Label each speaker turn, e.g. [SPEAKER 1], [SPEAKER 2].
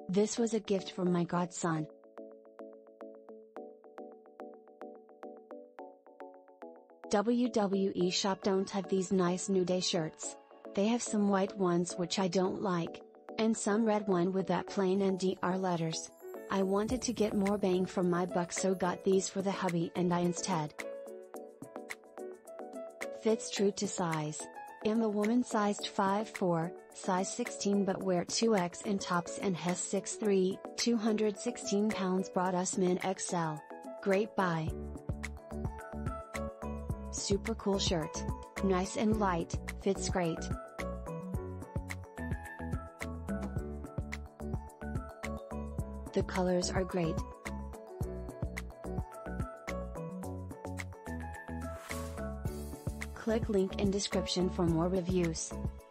[SPEAKER 1] This was a gift from my godson. WWE shop don't have these nice New Day shirts. They have some white ones which I don't like. And some red one with that plain NDR letters. I wanted to get more bang for my buck, so got these for the hubby and I instead. Fits true to size. Am a woman sized 5'4", size 16 but wear 2X in tops and has 6'3", 216 pounds, brought us men XL. Great buy. Super cool shirt. Nice and light, fits great. The colors are great. Click link in description for more reviews.